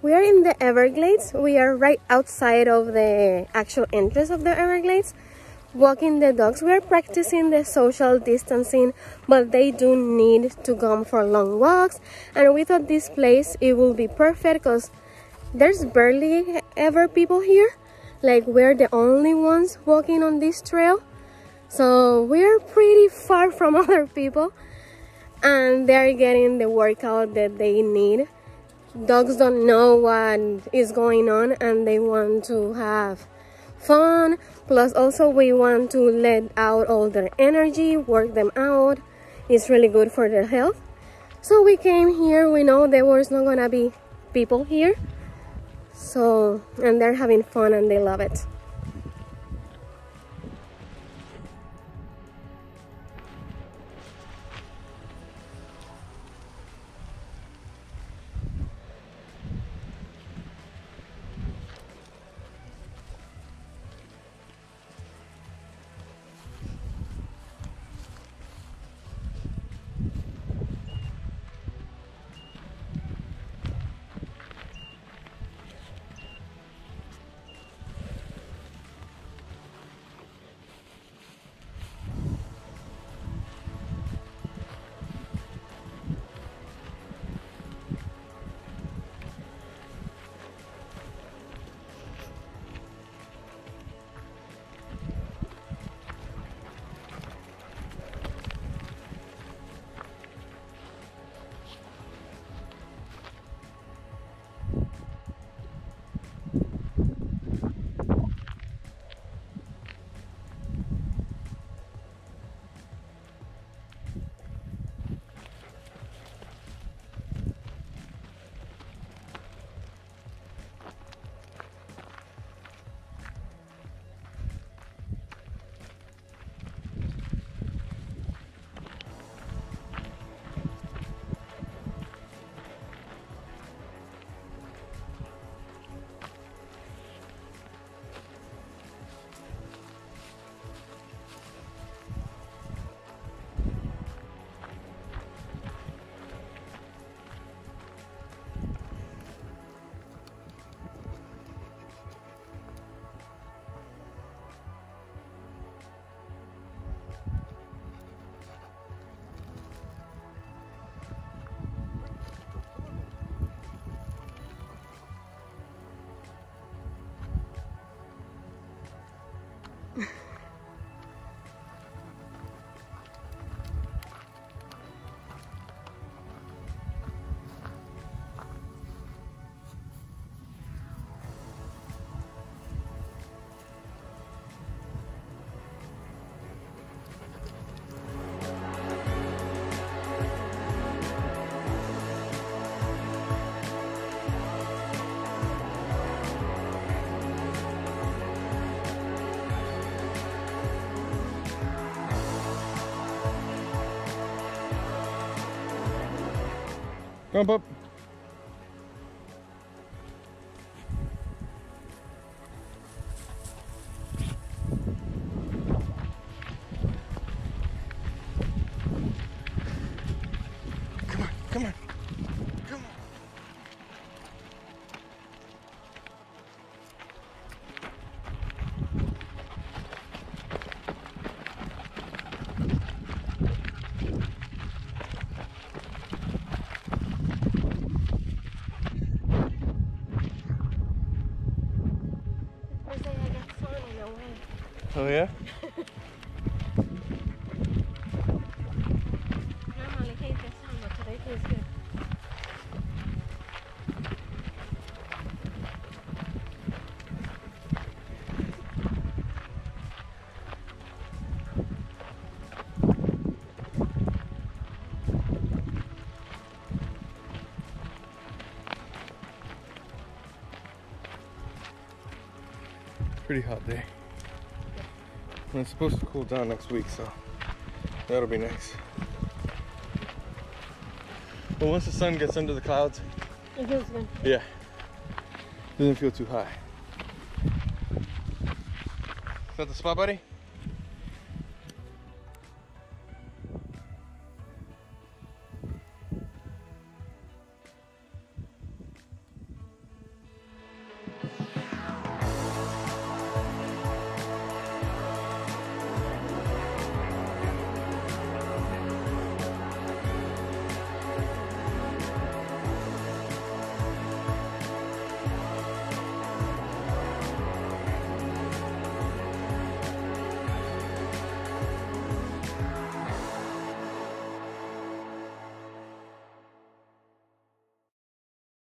We are in the Everglades. We are right outside of the actual entrance of the Everglades, walking the dogs. We are practicing the social distancing, but they do need to come for long walks. And we thought this place, it will be perfect because there's barely ever people here. Like, we're the only ones walking on this trail. So we're pretty far from other people, and they're getting the workout that they need. Dogs don't know what is going on, and they want to have fun. Plus also we want to let out all their energy, work them out. It's really good for their health. So we came here. We know there was not gonna be people here, so, and they're having fun and they love it. Come up. Come on, come on, come on. Oh yeah? Normally hate the sun, but today feels good. Pretty hot day. And it's supposed to cool down next week, so that'll be nice. But once the sun gets under the clouds, It feels good. yeah, doesn't feel too high. Is that the spot, buddy?